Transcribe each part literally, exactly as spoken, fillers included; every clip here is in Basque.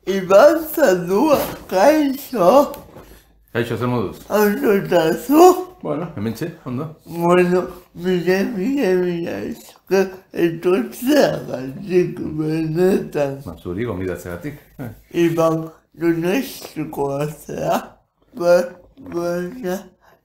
Iban zaldua, kaixo. Kaixo, zer moduz? Autotazu. Bueno, hemen txe, ondo. Bueno, mire, mire, mire, eske etortzeagatik benetan. Ba, zuri gonbidatzeagatik. Iban, donostikoa zera, baina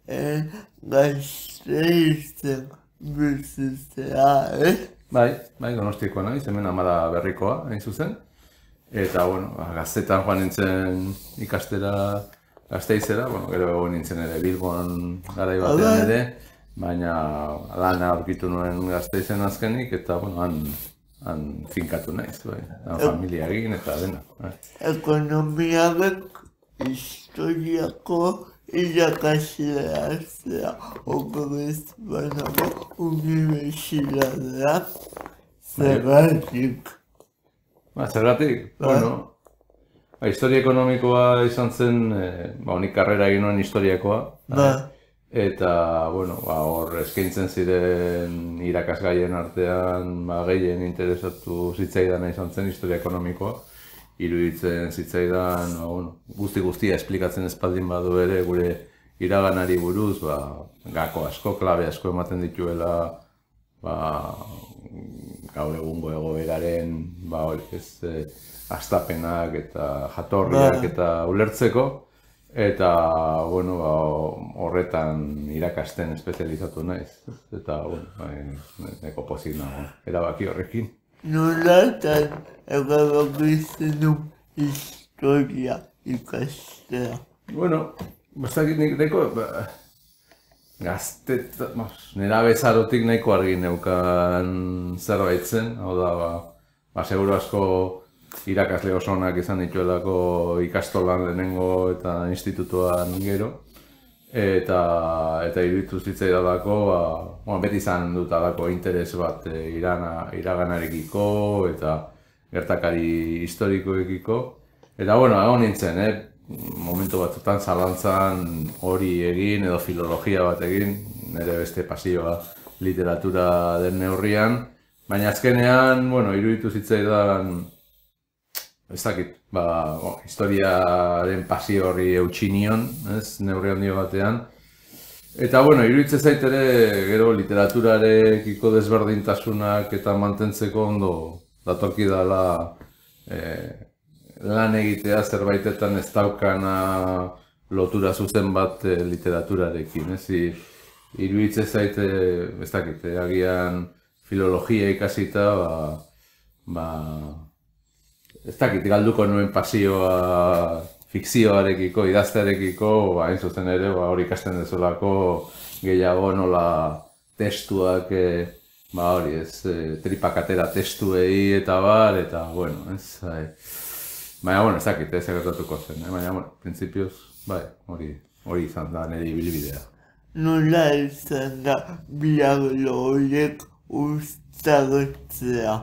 Gasteizen bizitzea, eh? Bai, bai, donostikoa naiz, hemen Amara Berrikoa, hain zuzen. Eta, bueno, gaztetan joan nintzen ikastera Gasteizera, bueno, gero egon nintzen ere Bilbon garai batean ere, baina lana aurkitu nuen Gasteizen azkenik, eta, bueno, han, han finkatu naiz, bai, familia egin eta dena. Bai. Ekonomiak historiako irakaslea zera, okerez banago unibertsitatea, zergatik. Ba, zergatik, bueno, ba, historia ekonomikoa izan zen, eh, ba, honik karrera egin nuen historiakoa. Ba. Eta, bueno, ba, hor eskaintzen ziren irakasgaien artean, ba, gehien interesatu zitzaidana izan zen historia ekonomikoa. Iruditzen zitzaidan, ba, bueno, guzti-guztia esplikatzen espaldin badu ere gure iraganari buruz, ba, gako asko, klabe asko ematen dituela, ba, gaur egungo egoeraren, ba, hori, ez, eh, astapenak eta jatorriak eta ulertzeko, eta, bueno, ba, horretan irakasten espezializatu naiz, eta, bueno, ba, neko pozik nago, erabaki horrekin. Nolatan erabaki du historia ikastea? Bueno, bastakit nik neko, ba, gaztet, nera bezarotik nahiko argi neukan zerbait zen, hau da, ba, ba, seguru asko irakasle oso onak izan dituelako ikastolan lehenengo eta institutuan gero, eta eta iruditu zitzaidalako, ba, bueno, beti izan dut alako interes bat e, irana, iraganarekiko eta gertakari historikoekiko, eta, bueno, egon nintzen, eh? Momentu batzutan zalantzan hori egin edo filologia bat egin, nire beste pasioa literatura den neurrian, baina azkenean, bueno, iruditu zitzaidan, ez dakit, ba, oh, historiaren pasio horri eutsi nion, ez, neurri handi batean. Eta, bueno, iruditzen zait ere, gero literaturarekiko desberdintasunak eta mantentzeko ondo datorki dela, eh, lan egitea zerbaitetan ez daukana lotura zuzen bat e, literaturarekin, ez? Iruditzen zaite, ez dakit, agian filologia ikasita, ba, ba, ez dakit, galduko nuen pasioa fikzioarekiko, idaztearekiko, ba, hain zuzen ere, ba, hori ikasten dezolako gehiago nola testuak, e, ba, hori, ez, e, tripakatera testuei eta bar, eta, bueno, ez, hai. Baina, bueno, ez dakit, ez gertatuko zen, eh? Baina, bueno, prinsipioz, bai, hori, hori izan da nire ibilbidea. Nola izan da biarlo horiek uztartzea?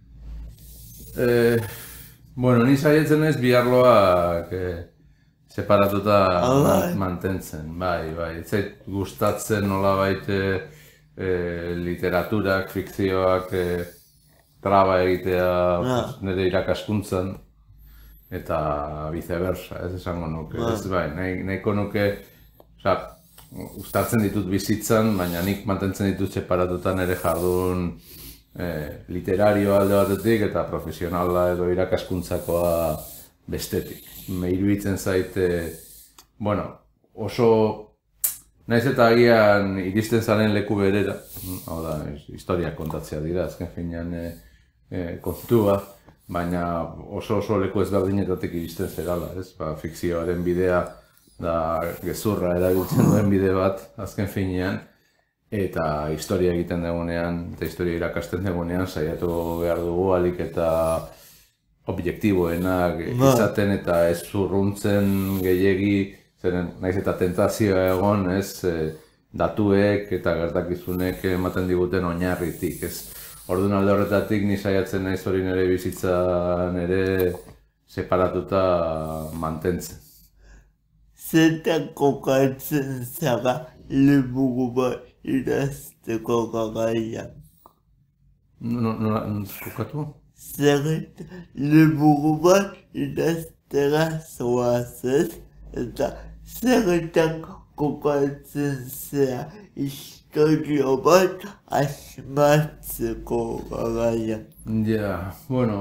Eh, bueno, ni saietzen naiz biarloak eh, separatuta ah, mantentzen, bai, bai. Ez zait gustatzen nolabait eh, literaturak, fikzioak eh, traba egitea ah. nire irakaskuntzan. Eta viceversa, ez esango nuke, ez bai, nahiko nuke, oza, uztartzen ditut bizitzan, baina nik mantentzen ditut separatutan ere jardun eh, literario alde batetik eta profesionala edo irakaskuntzakoa bestetik. Me iruditzen zaite, bueno, oso, naiz eta agian iristen zaren leku berera, hau da, historia kontatzea dira, azken finean eh, eh, kontua, baina oso oso leku ezberdinetatik iristen zerala, ez? Ba, fikzioaren bidea da gezurra erabiltzen duen bide bat azken finean, eta historia egiten dugunean, eta historia irakasten dugunean saiatu behar dugu alik eta objektiboenak izaten eta ez zurruntzen gehiegi, zeren naiz eta tentazioa egon, ez? Datuek eta gertakizunek ematen diguten oinarritik, ez? Orduan alde horretatik ni saiatzen naiz hori nire bizitzan ere separatuta mantentzen. Zertan kokatzen zara liburu bat idazteko garaian? Nola kokatu? Zerret, liburu bat idaztera zoazez, eta zerretan kokatzen zea historio bat asmatzeko garaia. Ja, bueno,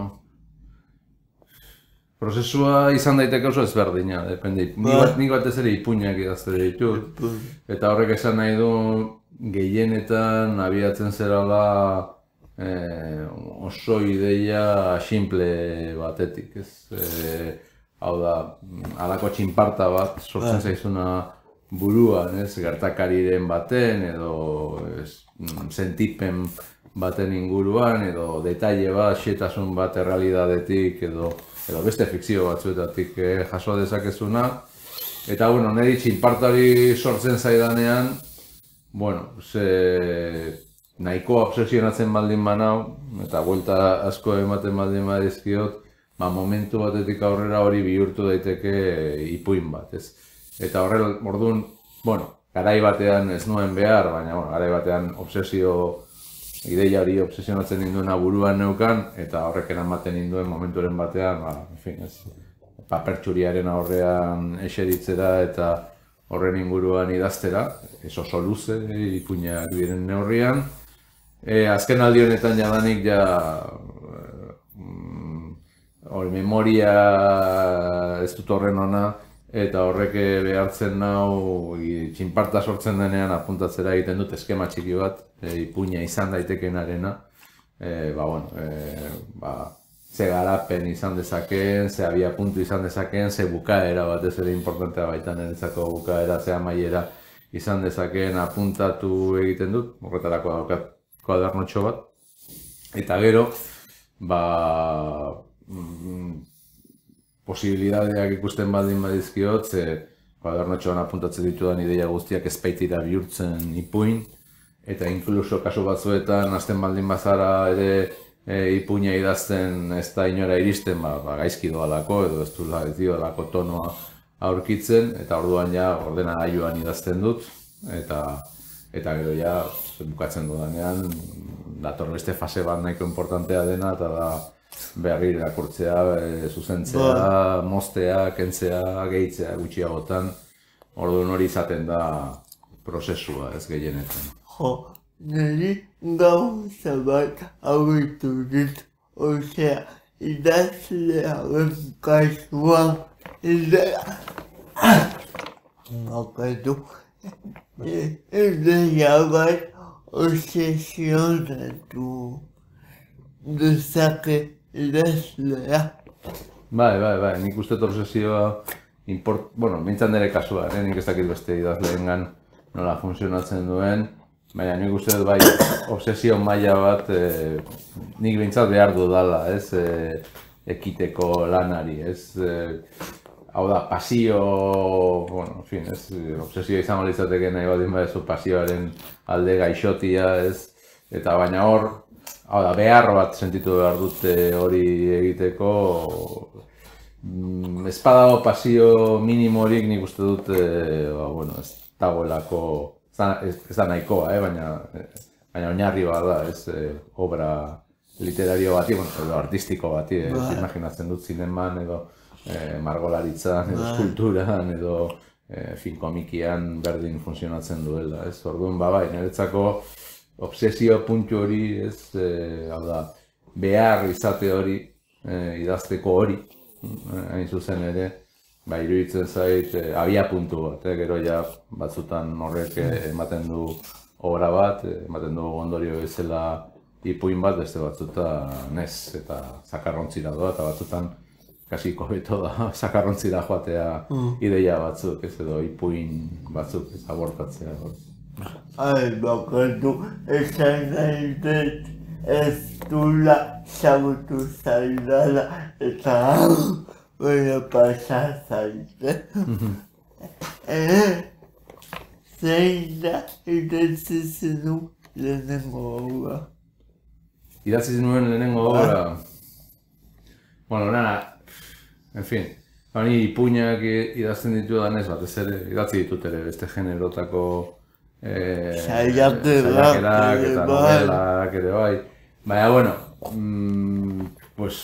prozesua izan daiteke oso ezberdina, depende. Nik bat, nik batez ere ipuinak idazte ditut, eta horrek esan nahi du gehienetan abiatzen zerala eh, oso ideia simple batetik, ez? Eh, hau da, halako txinparta bat sortzen zaizuna buruan, ez? Gertakariren baten edo ez, sentipen baten inguruan edo detaile bat, xetasun bat errealidadetik edo edo beste fikzio batzuetatik eh, jaso dezakezuna. Eta, bueno, niri txinpartari sortzen zaidanean, bueno, ze nahikoa obsesionatzen baldin banau, eta buelta asko ematen baldin badizkiot, ba, momentu batetik aurrera hori bihurtu daiteke ipuin bat, ez? Eta horrela, orduan, bueno, garai batean ez nuen behar, baina, bueno, garai batean obsesio ideia hori obsesionatzen ninduena buruan neukan, eta horrek eramaten ninduen momenturen batean, ba, en fin, ez, papertxuriaren aurrean eseritzera eta horren inguruan idaztera, ez oso luze, ipuinak diren neurrian. E, azken aldi honetan jadanik ja mm, hori memoria ez dut horren ona, eta horrek behartzen nau txinparta sortzen denean apuntatzera egiten dut eskema txiki bat, e, ipuina izan daitekenarena, e, ba, bueno, e, ba, ze garapen izan dezakeen, ze abia puntu izan dezakeen, ze bukaera batez ere importantea baita niretzako bukaera, ze amaiera izan dezakeen apuntatu egiten dut, horretarako daukat kuadernotxo bat, eta gero, ba, mm, posibilidadeak ikusten baldin badizkiot, ze kuadernotxoan apuntatzen ditudan ideia guztiak ez baitira bihurtzen ipuin, eta inkluso kasu batzuetan hasten baldin bazara ere e, ipuina idazten ez da inora iristen, ba, ba, gaizki doalako edo ez duela ez diolako tonoa aurkitzen, eta orduan ja ordenagailuan idazten dut, eta eta gero ja bukatzen dudanean dator beste fase bat nahiko importantea dena, eta da berri irakurtzea, e, zuzentzea, moztea, kentzea, gehitzea gutxiagotan, orduan hori izaten da prozesua ez gehienetan. Jo, niri gauza bat aurritu dit, osea, idazlearen kasuan, idazlearen bakatu, ideia bat obsesionatu dezake idazlea. Bai, bai, bai, nik uste obsesioa, import, bueno, mintzan nire kasua, eh? Nik ez dakit beste idazleengan nola funtzionatzen duen, baina nik uste dut bai, obsesio maila bat eh, nik behintzat behar dudala, ez, eh, ekiteko lanari, ez, eh, hau da, pasio, bueno, en fin, ez, obsesioa izango litzateke nahi baldin badezu pasioaren alde gaixotia, ez, eta baina hor, hau da, behar bat sentitu behar dute hori egiteko, mm, ez badago pasio minimorik nik uste dut, eh, ba, bueno, ez dagoelako, ez, ez da nahikoa, eh, baina, baina oinarri bat da, ez, eh, obra literario bati, bueno, edo artistiko bati, ez, imaginatzen dut zineman edo eh, margolaritzan, edo eskulturan, edo eh, fin komikian berdin funtzionatzen duela, ez, orduan, ba, bai, niretzako obsesio puntu hori, ez, eh, hau da, behar izate hori, eh, idazteko hori, hain zuzen ere, ba, iruditzen zait, eh, abia puntu bat, eh, gero ja batzutan horrek ematen du obra bat, ematen du ondorio bezala ipuin bat, beste batzutan ez, eta zakarrontzira doa, eta batzutan kasiko beto da zakarrontzira joatea ideia batzuk, ez edo ipuin batzuk ez abortatzea. Ai, bakatu, esan nahi dut, ez dula sabutu zaidala, eta baina pasa zaite. Zein da idatzi zenun lehenengo obra? Idatzi zenuen lehenengo obra? Bueno, nana, en fin, honi ipuinak idazten ditudanez, batez ere, idatzi ditut ere beste generotako saiakerak eta novelak ere bai. Baina, bueno, mm, pues,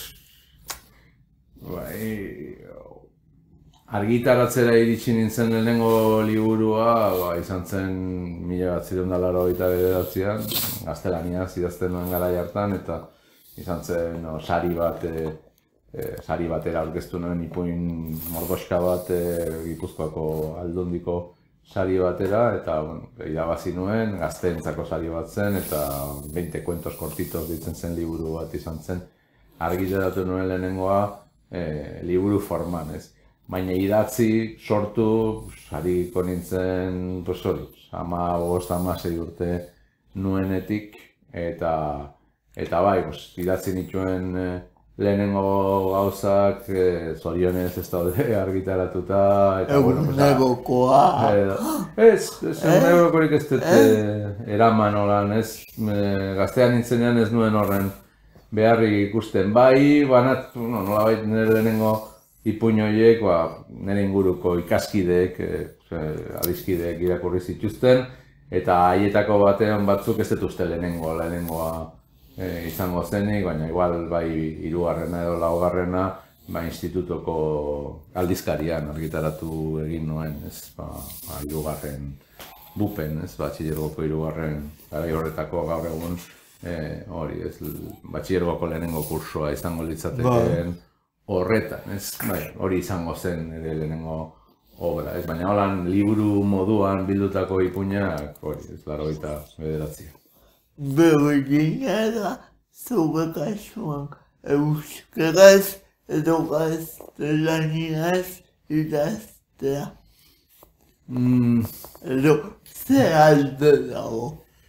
bai, argitaratzera iritsi nintzen lehenengo liburua, ba, izan zen mila bederatziehun eta laurogeita bederatzian, gaztelaniaz idazten nuen garai hartan, eta izan zen no, sari bat, e, e, sari batera aurkeztu nuen ipuin mordoxka bat e, Gipuzkoako Aldundiko sari batera, eta bueno, irabazi nuen, gazteentzako sari bat zen, eta veinte cuentos cortitos ditzen zen liburu bat izan zen. Argitaratu nuen lehenengoa e, liburu forman, ez? Baina idatzi, sortu, sariko nintzen, pues hori, ama bost, ama sei urte nuenetik, eta, eta bai, pues, idatzi nituen eh, lehenengo gauzak, eh, zorionez ez daude argitaratuta, eta bueno, pues, Egunerokoa. Eh, ez, ez egunerokorik ez dut eh, eraman holan, ez, eh, gaztean nintzenean ez nuen horren beharrik ikusten, bai, banat, no, nolabait nire lehenengo ipuin horiek, ba, nire inguruko ikaskideek, e, adiskideek irakurri zituzten, eta haietako batean batzuk ez dituzte lehenengoa, lehenengoa e, izango zenik, baina igual bai hirugarrena edo laugarrena, ba, institutoko aldizkarian argitaratu egin nuen, ez, ba, ba hirugarren bupen, ez, batxilergoko hirugarren garai horretako gaur egun, e, hori, ez, batxilergoko lehenengo kursoa izango litzatekeen, horretan, ez, bai, hori izango zen ere lehenengo obra, ez, baina holan liburu moduan bildutako ipuinak, hori, ez, laurogeita bederatzi. Berdina da, zure kasuan, euskaraz edo gaztelaniaz idaztea. Mm. Edo, ze alde dago?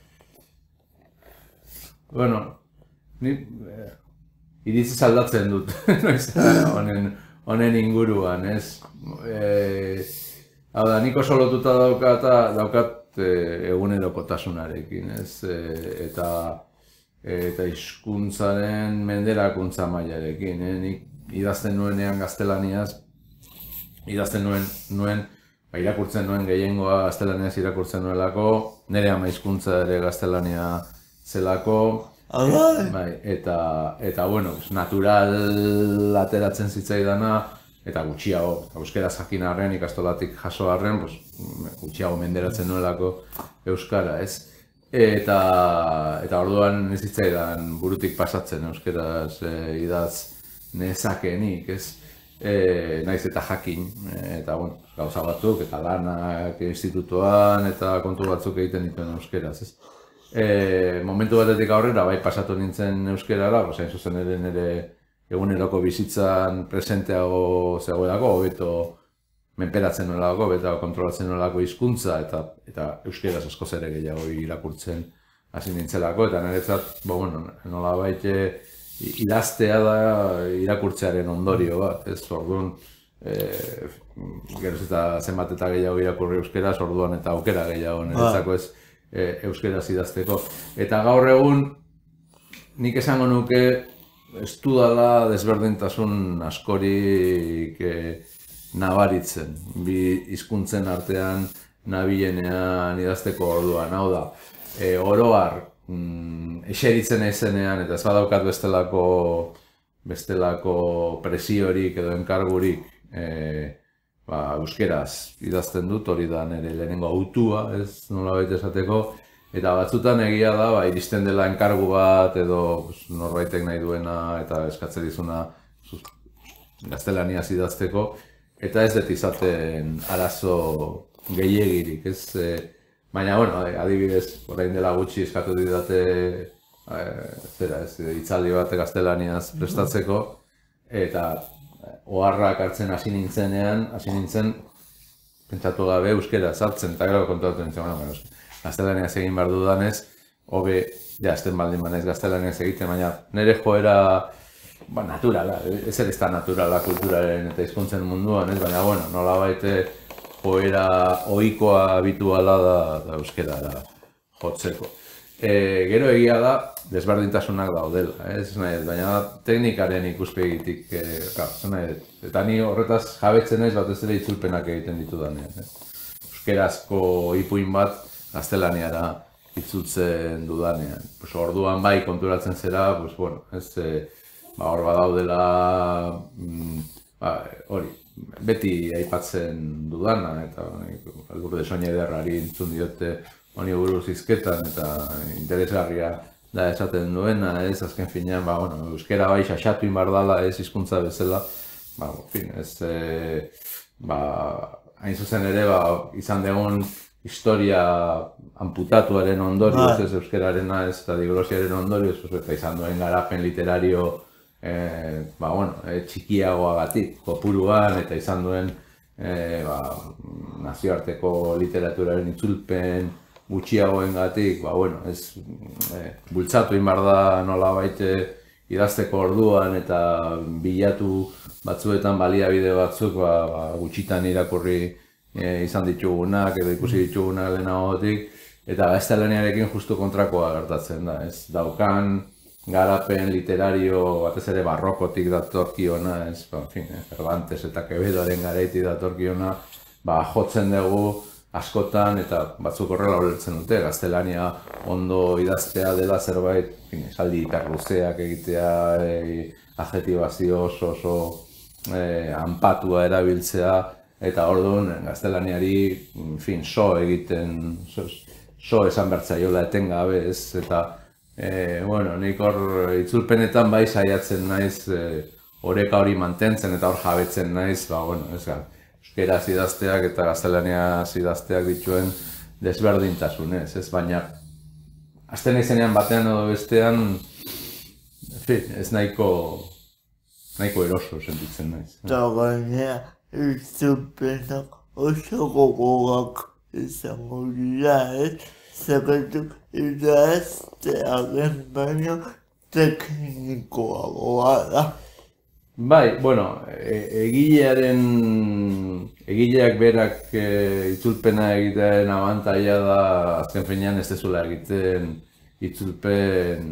Bueno, ni... Eh, iritziz aldatzen dut, honen, honen inguruan, ez? E, hau da, nik oso lotuta daukat, daukat e, egunerokotasunarekin, ez? E, eta eta hizkuntzaren menderakuntza mailarekin, eh? Nik idazten nuenean gaztelaniaz, idazten nuen, nuen ba, irakurtzen nuen gehiengoa gaztelaniaz irakurtzen nuelako, nire ama hizkuntza ere gaztelania zelako, bai, eta, eta, bueno, natural ateratzen zitzaidana, eta gutxiago, euskaraz jakin arren, ikastolatik jaso arren, pues, gutxiago menderatzen nuelako euskara, ez? Eta, eta orduan ez zitzaidan burutik pasatzen euskaraz e, idaz nezakenik, ez? E, naiz eta jakin, e, eta, bueno, gauza batzuk, eta lanak institutoan, eta kontu batzuk egiten dituen euskaraz, ez? E, momentu batetik aurrera, bai pasatu nintzen euskerara, hain zuzen ere nire eguneroko bizitzan presenteago zegoelako, hobeto menperatzen nolako, hobeto kontrolatzen nolako hizkuntza eta eta euskeraz askoz ere gehiago irakurtzen hasi nintzelako, eta niretzat, bo, bueno, nolabait idaztea da irakurtzearen ondorio bat, ez, orduan, e, geroz eta zenbat eta gehiago irakurri euskeraz, orduan eta aukera gehiago niretzako ez, euskeraz idazteko. Eta gaur egun nik esango nuke ez dudala desberdintasun askorik eh, nabaritzen. Bi hizkuntzen artean nabilenean idazteko orduan. Hau da, e, oroar mm, eseritzen ezenean eta ez badaukat bestelako, bestelako presiorik edo enkargurik eh, ba, euskeraz idazten dut, hori da nire lehenengo autua, ez nolabait esateko, eta batzutan egia da, ba, iristen dela enkargu bat edo pues, norbaitek nahi duena eta eskatzen dizuna gaztelaniaz idazteko, eta ez dut izaten arazo gehiegirik, ez? E, baina, bueno, adibidez, orain dela gutxi eskatu didate e, zera, ez, hitzaldi bat gaztelaniaz prestatzeko, eta oharrak hartzen hasi nintzenean, hasi nintzen, pentsatu gabe euskera sartzen, eta gero kontatu nintzen, bueno, gaztelaniaz egin behar dudanez, hobe, jazten baldin banez gaztelaniaz egiten, baina nire joera, ba, naturala, ez ere ez da naturala kulturaren eta hizkuntzen munduan, ez, baina, bueno, nolabait joera ohikoa habituala da, da euskera da jotzeko. E, gero egia da, desberdintasunak daudela, ez nahi, baina teknikaren ikuspegitik, e, klar, nahi, eta ni horretaz jabetzen ez batez ere itzulpenak egiten ditudanean. Eh? Euskerazko ipuin bat gaztelaniara itzultzen dudanean. Pues, orduan bai konturatzen zera, pues, bueno, ez, e, ba, hor badaudela, mm, ba, hori, beti aipatzen dudana, eta Eldur de Soña ederrari entzun diote honi buruz hizketan, eta interesgarria da esaten duena, ez, azken finean, ba, bueno, euskera bai xaxatu inbardala, ez, hizkuntza bezala, ba, en fin, ez, e, ba, hain zuzen ere, ba, izan degun historia amputatuaren ondorioz, ez, euskerarena, ez, eta diglosiaren ondorioz, eta izan duen garapen literario, e, ba, bueno, e, txikiagoagatik, kopuruan, eta izan duen, e, ba, nazioarteko literaturaren itzulpen, gutxiagoengatik, ba, bueno, ez, e, bultzatu inbar da nolabait idazteko orduan eta bilatu batzuetan baliabide batzuk, ba, ba, gutxitan irakurri e, izan ditugunak edo ikusi ditugunak lehenagotik, eta gaztelaniarekin justu kontrakoa gertatzen da, ez, daukan garapen literario batez ere barrokotik datorkiona, ez, ba, en fin, Cervantes eta Quevedoren garaitik datorkiona, ba, jotzen dugu askotan, eta batzuk horrela ulertzen dute, gaztelania ondo idaztea dela zerbait, esaldi hiperluzeak egitea, e, adjetibazio oso oso e, anpatua erabiltzea, eta orduan gaztelaniari, en fin, so egiten, so, so esan bertzaiola etengabe, ez, eta, e, bueno, nik hor itzulpenetan bai saiatzen naiz, e, oreka hori mantentzen eta hor jabetzen naiz, ba, bueno, ez gara, euskeraz idazteak eta gaztelaniaz idazteak dituen desberdintasunez, ez, baina hasten izenean batean edo bestean, en fin, ez nahiko, nahiko eroso sentitzen naiz. Eta gainera, itzulpenak oso gogogak izango dira, ez, zergatik idaztearen baino teknikoagoa da. Bai, bueno, e egilearen, egileak berak e, itzulpena egitearen abantaila da, azken finean ez dezula egiten itzulpen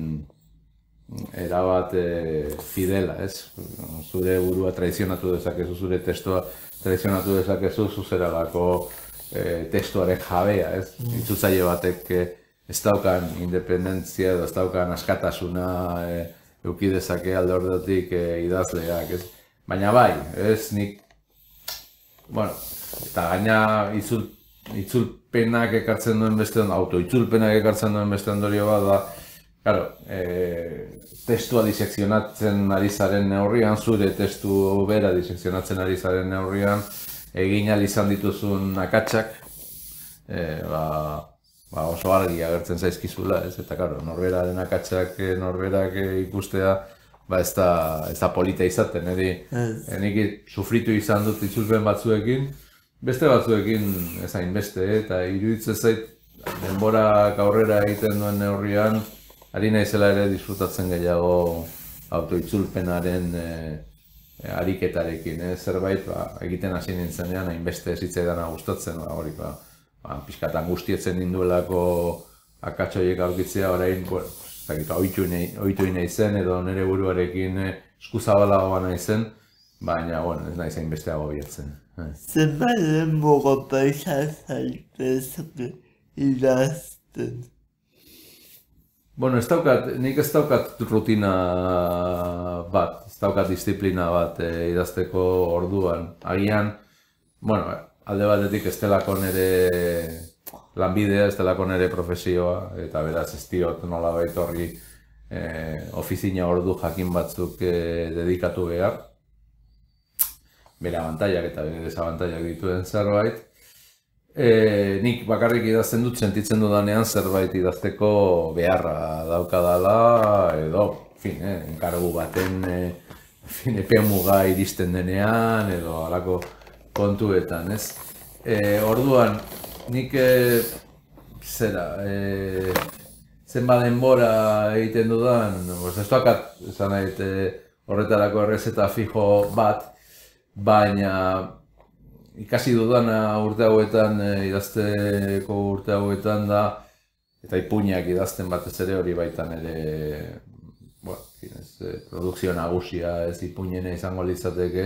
erabat e, fidela, ez? Zure burua traizionatu dezakezu, zure testua traizionatu dezakezu, zuzeralako e, testuaren jabea, ez? Itzultzaile batek e, ez daukan independentzia edo ez daukan askatasuna, e, euki dezake alde horretatik e, idazleak, ez? Baina bai, ez nik, bueno, eta gaina itzul, itzulpenak ekartzen duen beste ondorio, autoitzulpenak ekartzen duen beste ondorio bat da, claro, e, testua disekzionatzen ari zaren neurrian, zure testu bera disekzionatzen ari zaren neurrian, egin ahal izan dituzun akatsak, e, ba, ba oso argi agertzen zaizkizula, ez? Eta, claro, norberaren akatsak norberak ikustea, ba ez da, ez da polita izaten, eri, nik sufritu izan dut itzulpen batzuekin, beste batzuekin ez hainbeste, eta iruditzen zait denborak aurrera egiten duen neurrian, ari naizela ere disfrutatzen gehiago autoitzulpenaren e, e, ariketarekin, eh? Zerbait ba, egiten hasi nintzenean hainbeste zitzaidana gustatzen, ba, hori, ba, ba, pixkat angustietzen ninduelako akatsoiek aurkitzea, orain, bueno, ohitu naizen edo nire buruarekin eskuzabalagoa naizen, baina, bueno, ez naiz hainbeste agobiatzen. Zenbat denbora pasa zaitezke idazten? Bueno, ez daukat, nik ez daukat rutina bat, ez daukat disiplina bat e, idazteko orduan. Agian, bueno, alde batetik ez delako nire lanbidea, ez delako nire profesioa, eta beraz ez diot nolabait horri e, ofizina ordu jakin batzuk e, dedikatu behar. Bere abantailak eta bere desabantailak dituen zerbait. E, nik bakarrik idazten dut, sentitzen dudanean zerbait idazteko beharra daukadala, edo, fin, eh, enkargu baten e, fin, epe muga iristen denean, edo halako kontuetan, ez? E, orduan, nik e, zera, e, zenba denbora egiten dudan, ez duakat, esan nahi, e, horretarako errezeta fijo bat, baina ikasi dudana urte hauetan, e, idazteko urte hauetan da, eta ipuinak idazten batez ere hori baitan ere, bueno, ez, produkzio nagusia ez ipuinena izango litzateke,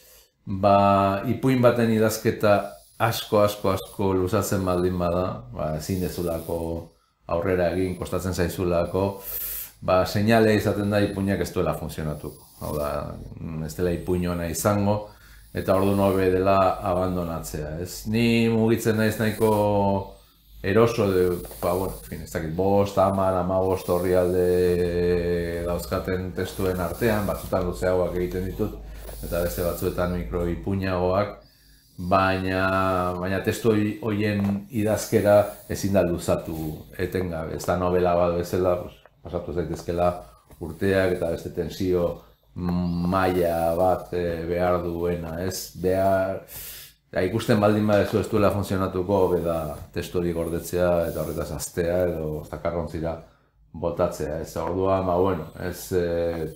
ba, ipuin baten idazketa asko, asko, asko luzatzen baldin bada, ba, ezin dezulako aurrera egin kostatzen zaizulako, ba, seinale izaten da ipuinak ez duela funtzionatuko. Hau da, ez dela ipuinona izango, eta ordu nobe dela abandonatzea. Ez, ni mugitzen naiz nahiko eroso, de, ba, bueno, fin, ez dakit, bost, hamar, hamabost orrialde dauzkaten testuen artean, batzutan luzeagoak egiten ditut, eta beste batzuetan mikroipuinagoak, baina, baina testu horien idazkera ezin da luzatu etengabe. Ez da novela bat bezala, pues, pasatu zaitezkela urteak eta beste tensio maila bat e, behar duena, ez? Behar, ja, ikusten baldin badezu ez duela funtzionatuko, beda testu hori gordetzea eta horretaz astea edo zakarrontzira botatzea, ez? Orduan, ba, bueno, ez... E,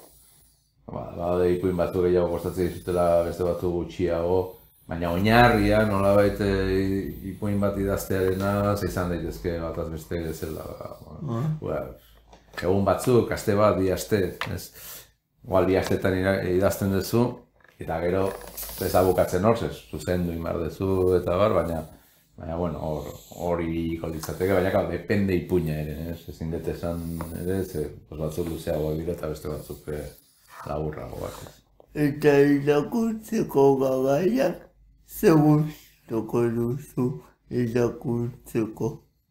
ba, ba, ipuin batzu gehiago kostatzen dizutela beste batzu gutxiago, baina oinarria, nolabait ipuin bat idaztearena, izan daitezke bataz beste bezala. Bueno, egun batzuk, aste bat, bi aste, ez? Igual bi astetan idazten duzu, eta gero ez da bukatzen hor, ez zuzendu inbar duzu eta bar, baina baina, bueno, hori iliko litzateke, baina kal, depende ipuina ere, ez? Ezin dut esan ere, ze batzuk luzeago dira eta beste batzuk laburrago bat, ez? Eta irakurtzeko garaian, ze gustuko duzu irakurtzeko?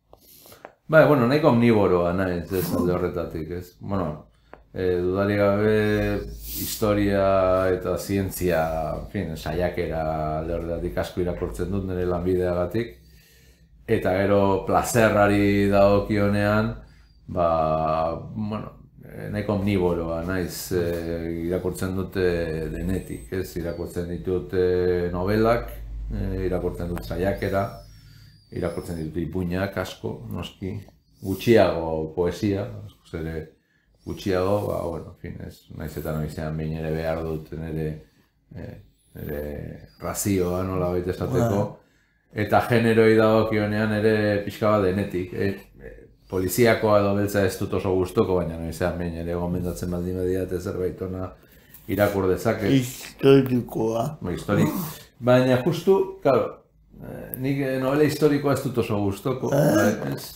Bai, bueno, nahiko omniboroa naiz ez alde horretatik, ez? Bueno, eh, dudarik gabe historia eta zientzia, en fin, saiakera alde horretatik asko irakurtzen dut nire lanbideagatik. Eta gero plazerrari dagokionean, ba, bueno, nahiko omniboroa naiz, eh, irakurtzen dute denetik, ez? Irakurtzen ditut eh, novelak, eh, irakurtzen dut saiakera, irakurtzen ditut ipuinak asko, noski, gutxiago poesia, askoz ere gutxiago, ba, bueno, en fin, ez, naiz eta noizean behin ere behar dut nire, eh, nire razioa nola baita esateko, eta generoi dagokionean ere pixka bat denetik, eh, poliziakoa edo beltza ez dut oso gustoko, baina noizean behin ere gomendatzen baldin badiat zerbait ona irakur dezaket. Historikoa. Ba, historik. Baina justu, claro, nik novela historikoa ez dut oso gustoko, ez?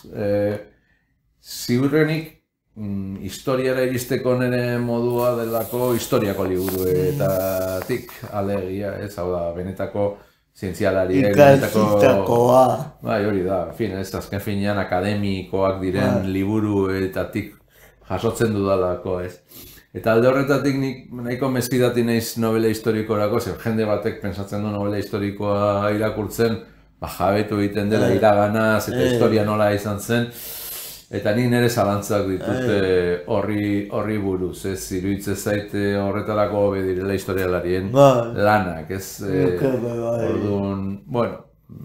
Ziurrenik historiara iristeko nire modua delako historiako liburuetatik alegia, ez? Hau da, benetako zientzialariek, Ikasitakoa. Bai, hori da, en fin, ez, azken finean akademikoak diren liburuetatik jasotzen dudalako, ez? Eta alde horretatik nik nahiko mezkidati naiz novela historikorako, zer jende batek pensatzen du novela historikoa irakurtzen, ba, jabetu egiten dela iraganaz eta historia nola izan zen, eta nik nire zalantzak ditut horri horri buruz, ez, iruditzen zait horretarako hobe direla historialarien lanak, ez? Orduan, bueno,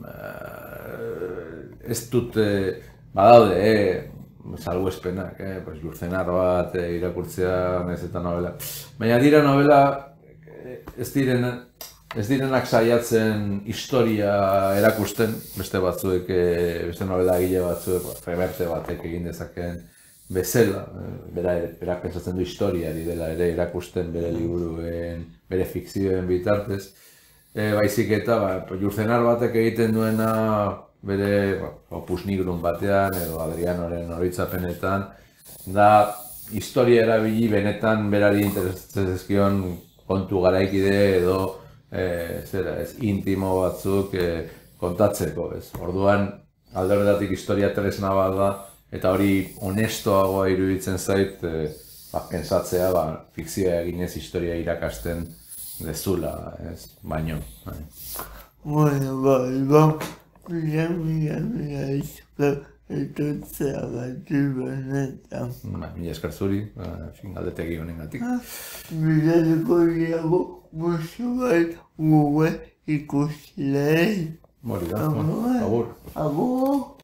ez dut, badaude, salbuespenak, eh, pues Lurzenar bat eh, irakurtzea nahiz eta novela. Baina dira novela ez diren ez direnak saiatzen historia erakusten, beste batzuek, eh, beste novela egile batzuek, Reverte batek egin dezakeen bezala, eh, bera, berak pentsatzen du historiari dela ere erakusten bere liburuen, bere fikzioen bitartez. Eh, baizik eta ba, Lurzenar batek egiten duena bere opus nigrum batean edo Adrianoren oroitzapenetan, da historia erabili benetan berari interesatzen zaizkion kontu garaikide edo zera, ez, intimo batzuk kontatzeko, ez. Orduan, alde horretatik historia tresna bat da, eta hori honestoagoa iruditzen zait, ba, pentsatzea, ba, fikzioa eginez historia irakasten dezula, ez, baino. Bueno, bai, bai. Mira, mira, mira, esker etortzeagatik benetan. Mila esker zuri, galdetegi honengatik. Bilatzeko diago, musu bat gure ikusleei. Hori da, agur. Agur.